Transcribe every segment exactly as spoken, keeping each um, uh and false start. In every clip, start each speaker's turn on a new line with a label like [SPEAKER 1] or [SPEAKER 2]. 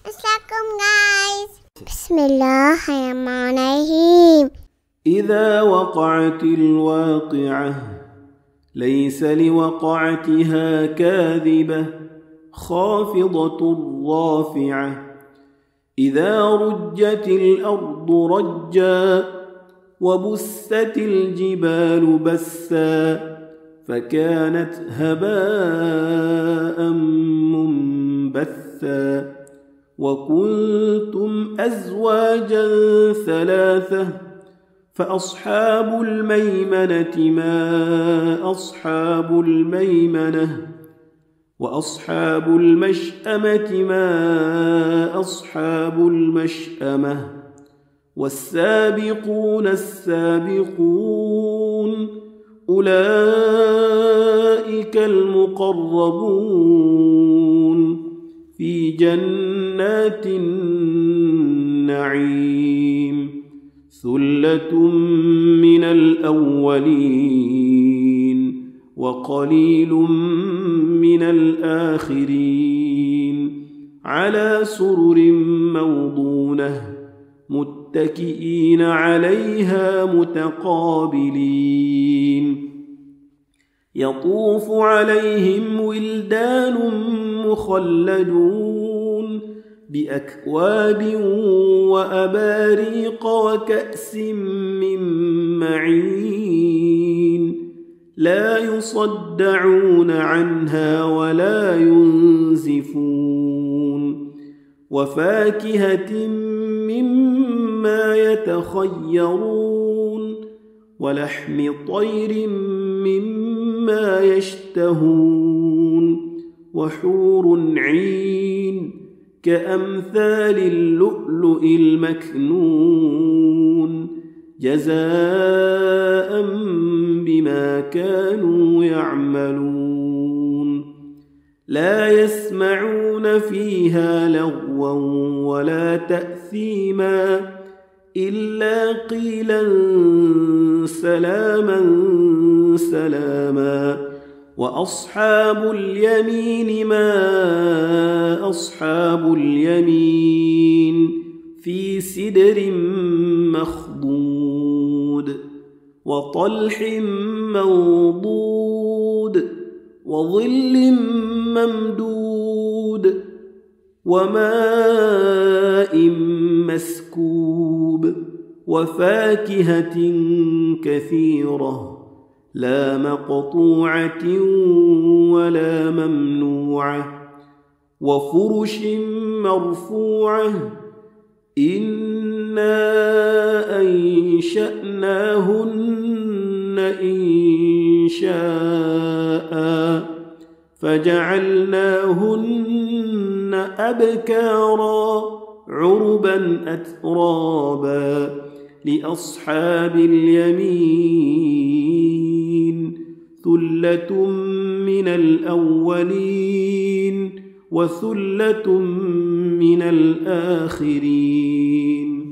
[SPEAKER 1] Assalamualaikum guys. Bismillahirrahmanirrahim.
[SPEAKER 2] إذا وقعت الواقعة ليس لوقعتها كاذبة خافضة رافعة إذا رجت الأرض رجا وبست الجبال بسا فكانت هباء منبثا وكنتم أزواجا ثلاثة فأصحاب الميمنة ما أصحاب الميمنة وأصحاب المشأمة ما أصحاب المشأمة والسابقون السابقون أولئك المقربون في جنات النعيم ثلة من الأولين وقليل من الآخرين على سرر موضونة متكئين عليها متقابلين يطوف عليهم ولدان مخلدون بأكواب وأباريق وكأس من معين لا يصدعون عنها ولا ينزفون وفاكهة مما يتخيرون ولحم طير مما يشتهون وحور عين كأمثال اللؤلؤ المكنون جزاء بما كانوا يعملون لا يسمعون فيها لغوا ولا تأثيما إلا قيلا سلاما سلاما وأصحاب اليمين ما أصحاب اليمين في سدر مخضود وطلح منضود وظل ممدود وماء مسكوب وفاكهة كثيرة لا مقطوعة ولا ممنوعة وفرش مرفوعة إنا أنشأناهن إنشاء فجعلناهن أبكارا عربا أترابا لأصحاب اليمين ثلة من الأولين وثلة من الآخرين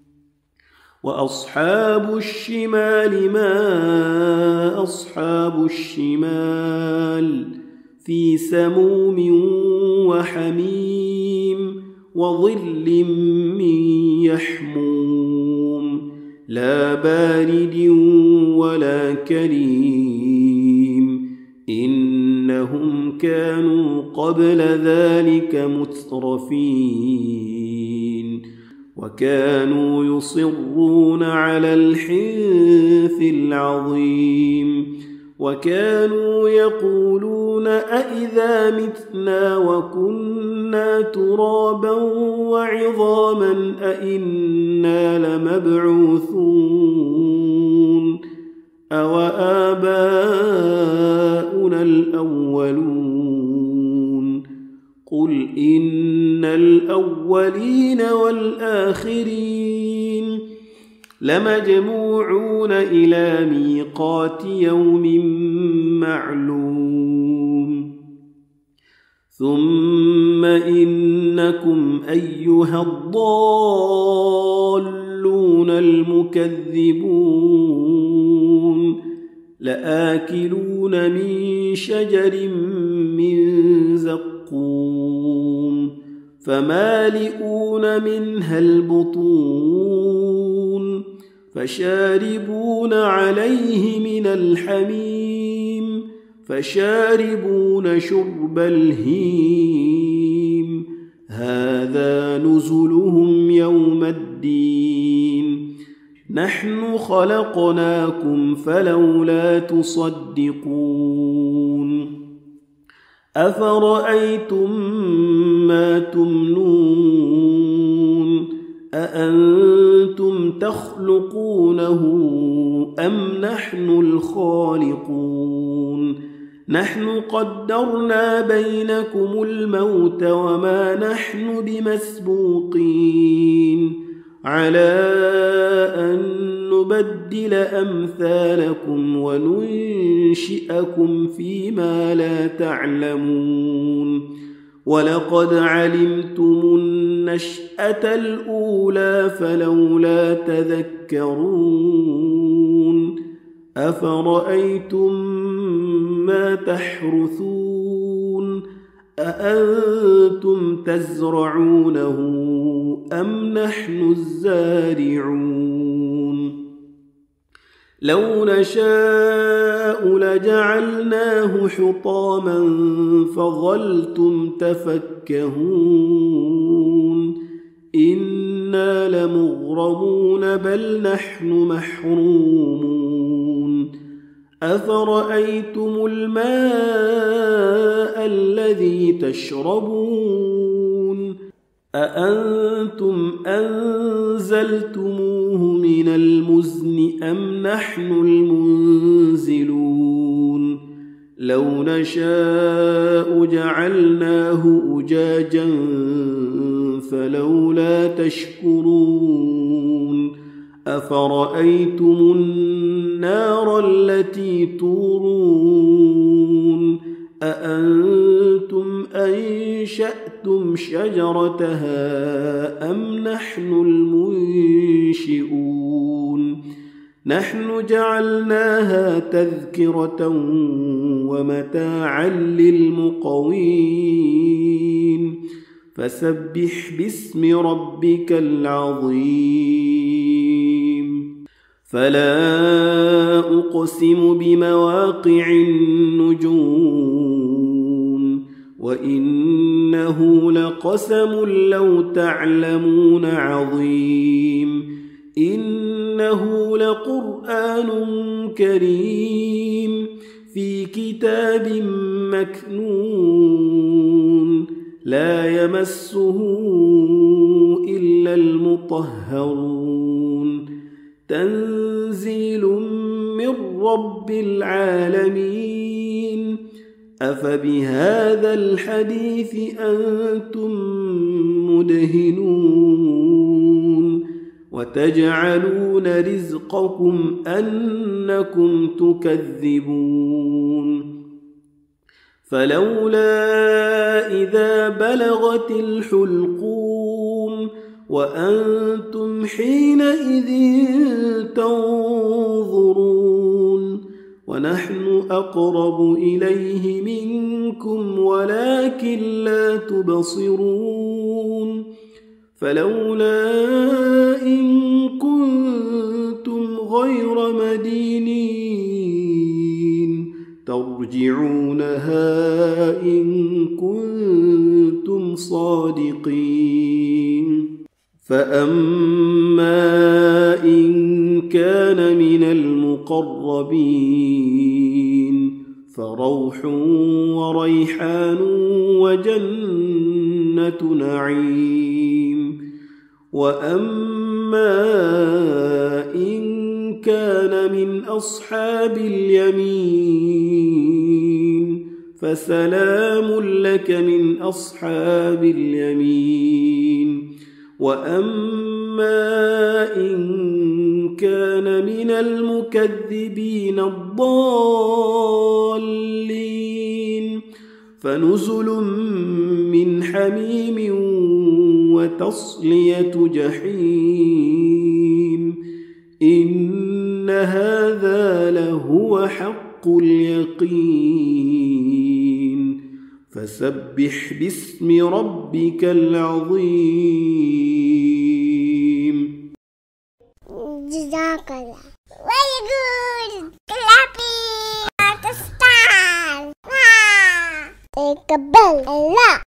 [SPEAKER 2] وأصحاب الشمال ما أصحاب الشمال في سموم وحميم وظل من يحموم لا بارد ولا كريم إنهم كانوا قبل ذلك مترفين وكانوا يصرون على الحنث العظيم وكانوا يقولون أئذا متنا وكنا ترابا وعظاما أئنا لمبعوثون أوآباؤنا الأولون قل إن الأولين والآخرين لمجموعون إلى ميقات يوم معلوم ثم إنكم أيها الضالون المكذبون لآكلون من شجر من زقوم فمالئون منها البطون فشاربون عليه من الحميم فشاربون شرب الهيم هذا نزلهم يوم الدين نحن خلقناكم فلولا تصدقون أفرأيتم ما تمنون أأنتم تخلقونه أم نحن الخالقون نحن قدرنا بينكم الموت وما نحن بمسبوقين على أن نبدل أمثالكم وننشئكم فيما لا تعلمون ولقد علمتم النشأة الأولى فلولا تذكرون أفرأيتم ما تحرثون أأنتم تزرعونه أم نحن الزارعون لو نشاء لجعلناه حطاما فظلتم تفكهون إنا لمغرمون بل نحن محرومون أفرأيتم الماء الذي تشربون أأنتم أنزلتموه من المزن أم نحن المنزلون لو نشاء جعلناه أجاجا فلولا تشكرون أفرأيتم النار التي تورون أأنتم أنشأتم شجرتها أم نحن المنشئون نحن جعلناها تذكرة ومتاعا للمقوين فسبح باسم ربك العظيم فلا أقسم بمواقع النجوم وإنه لقسم لو تعلمون عظيم إنه لقرآن كريم في كتاب مكنون لا يمسه إلا المطهرون تنزيل من رب العالمين أفبهذا الحديث أنتم مدهنون وتجعلون رزقكم أنكم تكذبون فلولا إذا بلغت الحلقوم وأنتم حينئذ تنظرون ونحن أقرب إليه منكم ولكن لا تبصرون فلولا إن كنتم غير مدينين ترجعونها إن كنتم صادقين فأما إن كان من المقربين فروح وريحان وجنة نعيم وأما إن كان من أصحاب اليمين فسلام لك من أصحاب اليمين وأما إن كان من المكذبين الضالين فنزل من حميم وتصلية جحيم إن هذا لهو حق اليقين فسبح باسم ربك العظيم.
[SPEAKER 1] جزاك الله. Very good. Clapping. Start. Take a bell. Allah.